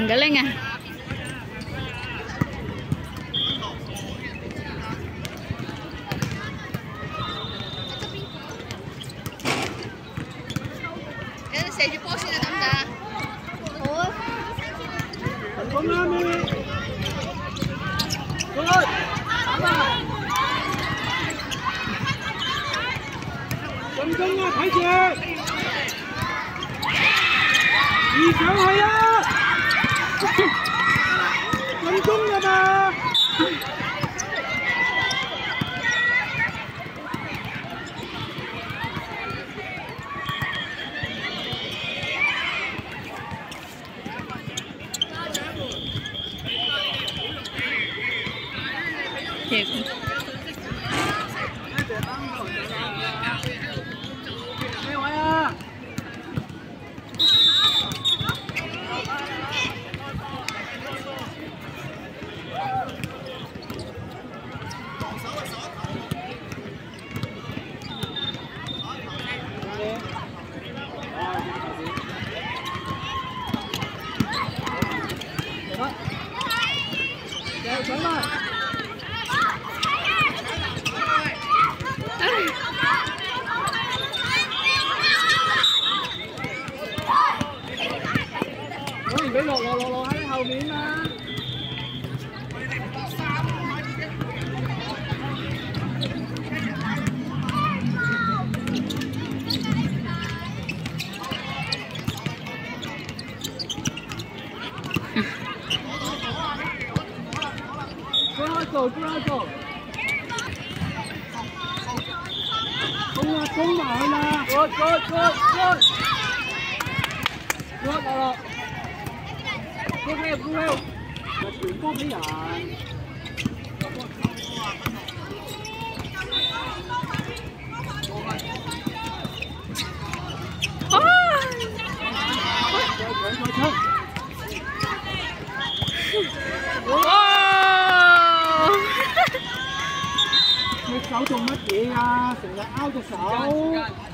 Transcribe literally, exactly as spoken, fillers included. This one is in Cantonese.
嘅拎啊！ 有人射住波先啊，得唔得啊？好啊。 成功啦，咪咪。過去，打吧。進攻啊，睇住。移上去啊！進攻㗎嘛！咩位啊？上上啦！我唔俾落落落落喺後面啊！不要走，不要走！攻啊，攻埋去啦！過過過過！過落落！高飛高飛！傳波俾人。啊！再搶再搶！哇！隻手做乜嘢啊？成日拗隻手。